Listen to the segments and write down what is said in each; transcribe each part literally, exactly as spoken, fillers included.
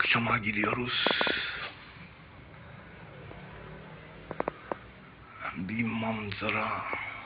akşama gidiyoruz. Bir manzara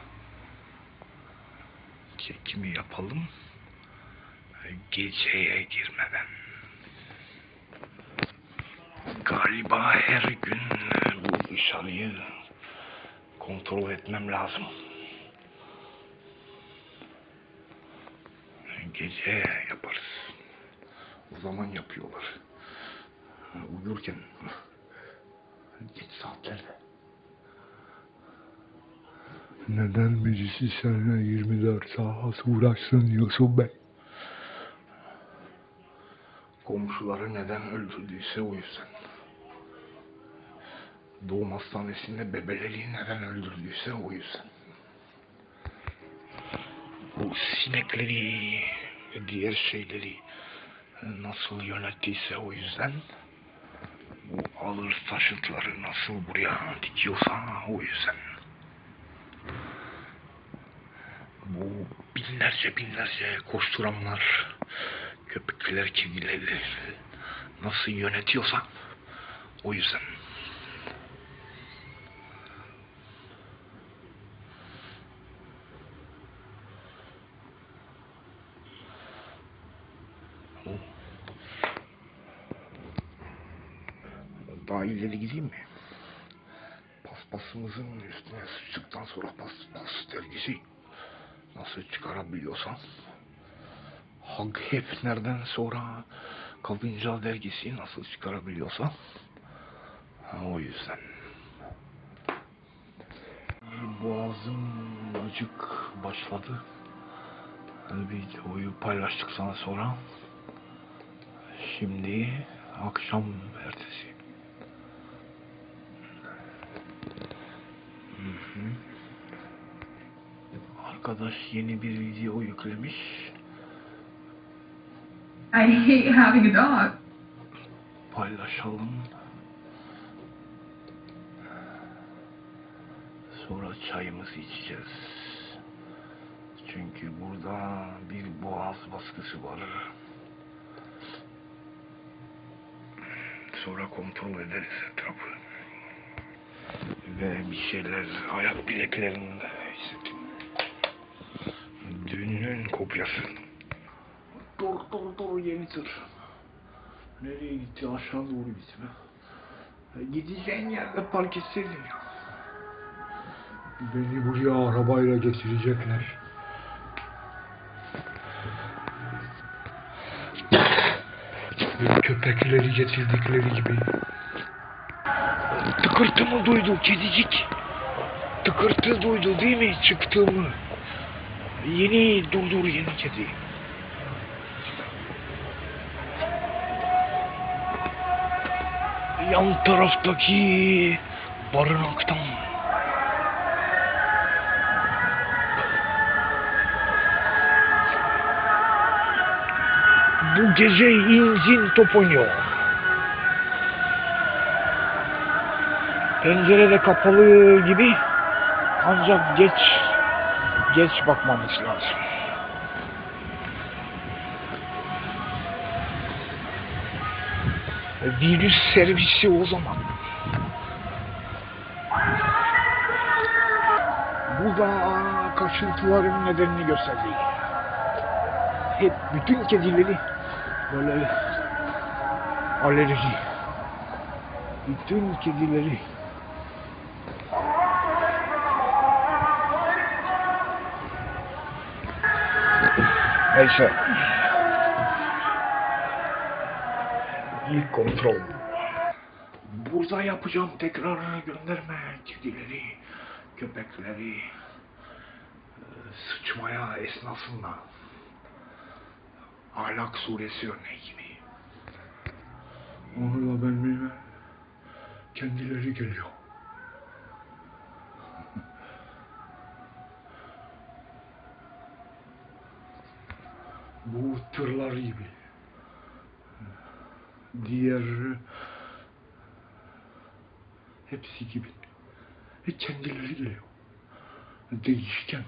çekimi yapalım. Geceye girmeden. Galiba her gün bu dışarıyı kontrol etmem lazım. Gece yaparız. O zaman yapıyorlar. Uyurken geç saatlerde. Neden birisi seninle yirmi dört saat uğraşsın Yusuf Bey? Komşuları neden öldürdüyse o yüzden. Doğum hastanesinde bebeleri neden öldürdüyse o yüzden. Bu sinekleri ve diğer şeyleri nasıl yönettiyse o yüzden. Bu ağır taşıtları nasıl buraya dikiyorsa o yüzden. Bu binlerce binlerce koşturanlar, köpekler, kedileri nasıl yönetiyorsa o yüzden. Daha ileri gideyim mi? Paspasımızın üstüne sıçtıktan sonra paspas dergisi nasıl çıkarabiliyorsam, Hag Hefner'den sonra Kadınca dergisi nasıl çıkarabiliyorsam o yüzden. Boğazım acık başladı. Videoyu paylaştıktan sonra şimdi akşam ertesi. Hı hı. Arkadaş yeni bir video yüklemiş. I hate having a dog. Paylaşalım. Sonra çayımızı içeceğiz. Çünkü burada bir boğaz baskısı var. Sonra kontrol ederiz etrafı. Ve bir şeyler ayak bileklerinde hissettim. Düğünün kopyası. Dur dur dur yeni tır. Nereye gitti? Aşağı doğru gitti be. Gideceğin yerde park etseydin ya. Beni buraya arabayla getirecekler. Köpekleri getirdikleri gibi. Tıkırtımı duydu kedicik. Tıkırtı duydu değil mi çıktığımı? Yeni durdur yeni kedi. Yan taraftaki barınaktan. Bu gece inzin top oynuyor. Pencere de kapalı gibi, ancak geç geç bakmamız lazım. Virüs servisi o zaman. Bu da kaşıntıların nedenini gösterdi. Hep bütün kedileri böyle alerji. Bütün kedileri. Neyse. İlk kontrol. Burada yapacağım tekrar gönderme kedileri, köpekleri sıçmaya esnasında. Ahlak suresi örneği gibi. Onu da ben bilmem. Kendileri geliyor. Bu tırlar gibi. Diğer hepsi gibi. Ve kendileri geliyor. Değişken.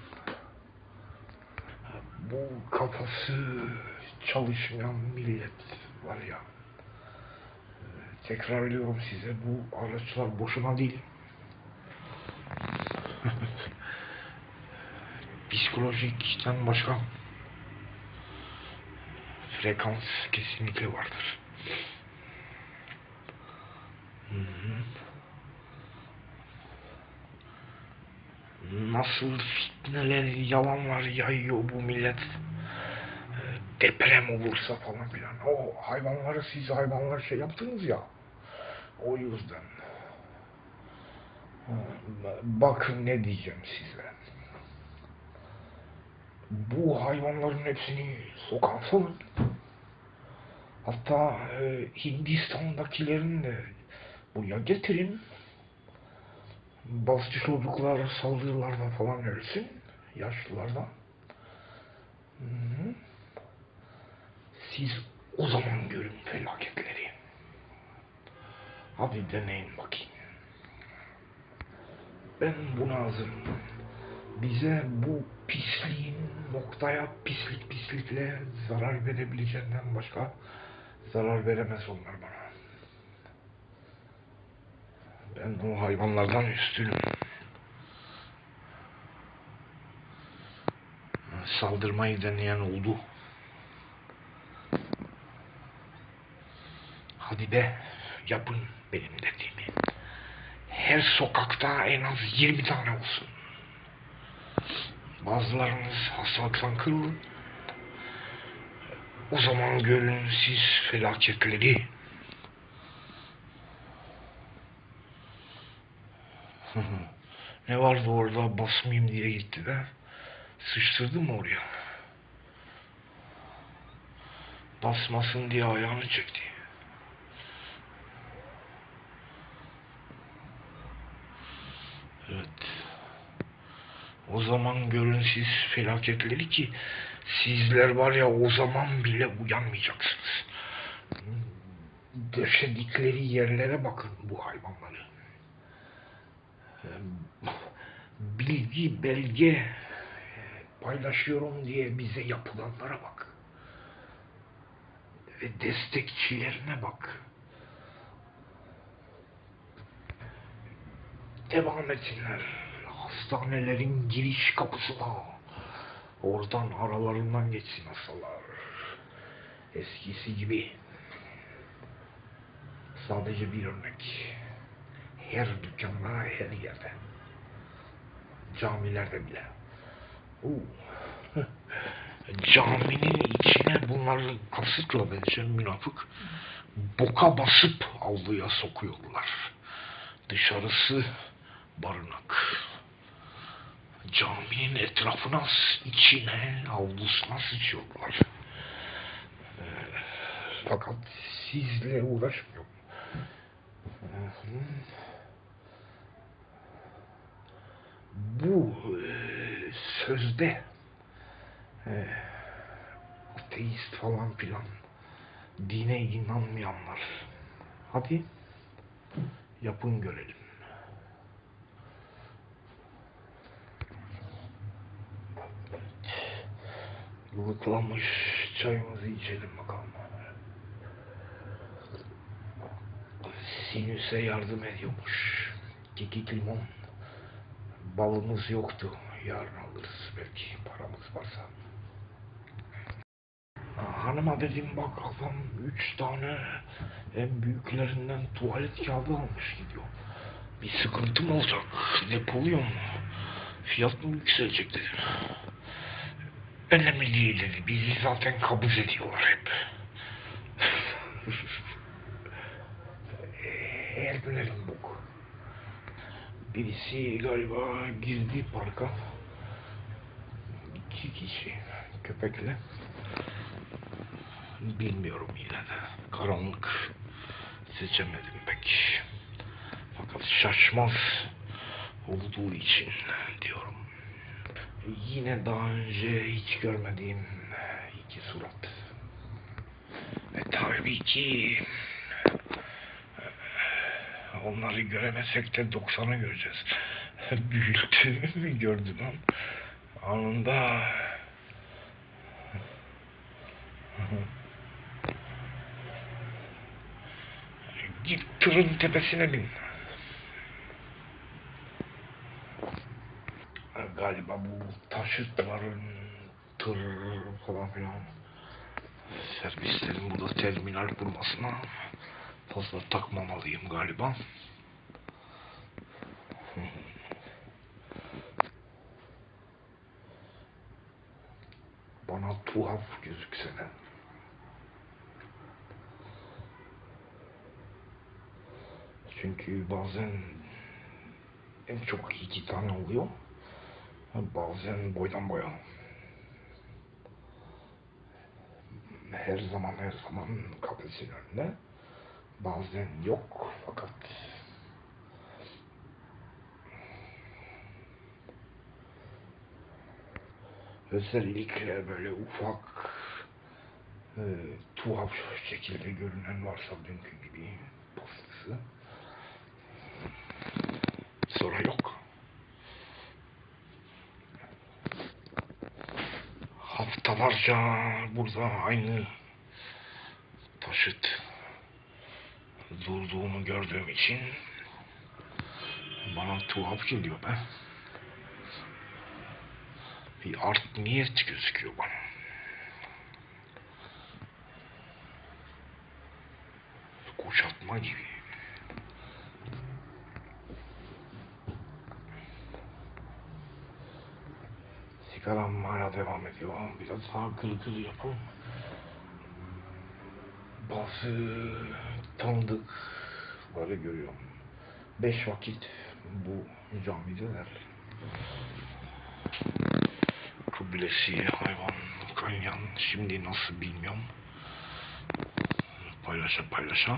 Bu kafası çalışmayan millet var ya. Tekrarlıyorum size, bu araçlar boşuna değil. Psikolojikten başka frekans kesinlikle vardır. Hı hı. Nasıl fitneler, yalanlar yayıyor bu millet. Deprem olursa falan filan. O hayvanları, siz hayvanlar şey yaptınız ya. O yüzden. Bakın ne diyeceğim size. Bu hayvanların hepsini sokağa salın. Hatta e, Hindistan'dakilerin de buraya getirin. Bazı çocuklar saldırılardan falan ölsün. Yaşlılardan. Hı -hı. Siz o zaman görün felaketleri. Hadi deneyin bakayım. Ben buna hazırım. Bize bu pisliğin noktaya pislik pislikle zarar verebileceğinden başka zarar veremez onlar bana. Ben o hayvanlardan üstünüm. Saldırmayı deneyen oldu. Hadi be, yapın benim dediğimi. Her sokakta en az yirmi tane olsun. Bazılarınız hastalıktan kırılın. O zaman görün siz felaketleri. Ne vardı orada, basmayayım diye gitti de sıçtırdı mı oraya? Basmasın diye ayağını çekti. Evet. O zaman görün siz felaketleri ki sizler var ya, o zaman bile uyanmayacaksınız. Döşedikleri yerlere bakın bu hayvanları. Bilgi, belge paylaşıyorum diye bize yapılanlara bak. Ve destekçilerine bak. Devam etsinler. Hastanelerin giriş kapısına. Oradan aralarından geçsin hastalar. Eskisi gibi. Sadece bir örnek. Her dükkanda, her yerde. Camilerde bile. Oo. Caminin içine bunları kasıtla bence münafık boka basıp avluya sokuyorlar. Dışarısı barınak. Caminin etrafına, içine, avlusuna sıçıyorlar. Ee, fakat sizle uğraşmıyorum. Bu e, sözde e, ateist falan filan, dine inanmayanlar, hadi yapın görelim. Ilıklamış çayımızı içelim bakalım. Sinüse yardım ediyormuş. Kekik limon. Balımız yoktu. Yarın alırız belki, paramız varsa. Hanıma dedim, bak adam üç tane en büyüklerinden tuvalet kağıdı almış gidiyor. Bir sıkıntı mı olacak? Depoluyor mu? Fiyat mı yükselecek dedim. Önemli değil dedi. Bizi zaten kabız ediyorlar hep. Her gülerim bu. Birisi galiba girdi parka. İki kişi köpekle. Bilmiyorum yine de. Karanlık. Seçemedim pek. Fakat şaşmaz olduğu için diyorum. Yine daha önce hiç görmediğim iki surat. Ve tabii ki onları göremesek de doksanı göreceğiz. Büyüttüğümü gördüm lan. Anında Git tırın tepesine bin. Galiba bu taşıtların tır falan filan servislerin burada terminal kurmasına fazla takmamalıyım galiba. Bana tuhaf gözükse de. Çünkü bazen en çok iki tane oluyor. Bazen boydan boya. Her zaman her zaman kafesin önünde. Bazen yok fakat özellikle böyle ufak e, tuhaf şekilde görünen varsa dünkü gibi pastası sonra yok. Haftalarca burada aynı taşıt durduğunu gördüğüm için bana tuhaf geliyor be. Bir art niyet gözüküyor bana. Kuşatma gibi. Sigaram hala devam ediyor. Biraz daha kılı kılı yapalım. Bazı tanıdıkları görüyorum. Beş vakit bu camideler. Kıblesi, hayvan, kaynayan şimdi nasıl bilmiyorum. Paylaşa paylaşa.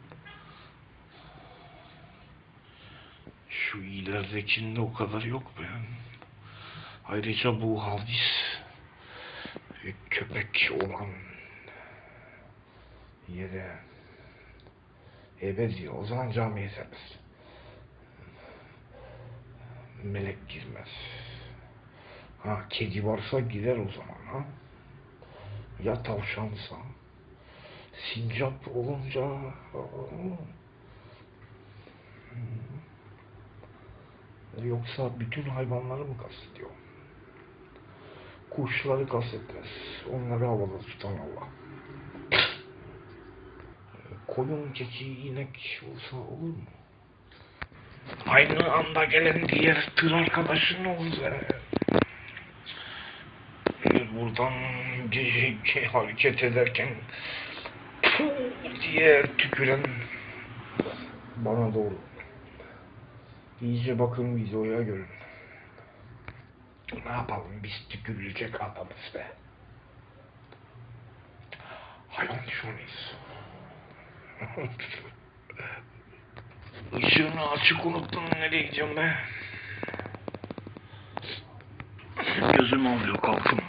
Şu ileridekinde o kadar yok be. Ayrıca bu hadis köpek olan yere ebedi o zaman camiye serbest. Melek girmez. Ha kedi varsa gider o zaman ha. Ya tavşansa. Sincap olunca yoksa bütün hayvanları mı kastediyor? Kuşları kastetmez. Onları havada tutan Allah. Koyun, keçi, inek olsa olur mu? Aynı anda gelen diğer tır arkadaşın olsa buradan bir hareket ederken diye tüküren bana doğru. İyice bakın videoya görün. Ne yapalım biz tükürülecek adamız be. Hayvan şunuyuz. Işığını açık unuttum, nereye gidiyorum be? Gözüm alıyor, kalkın.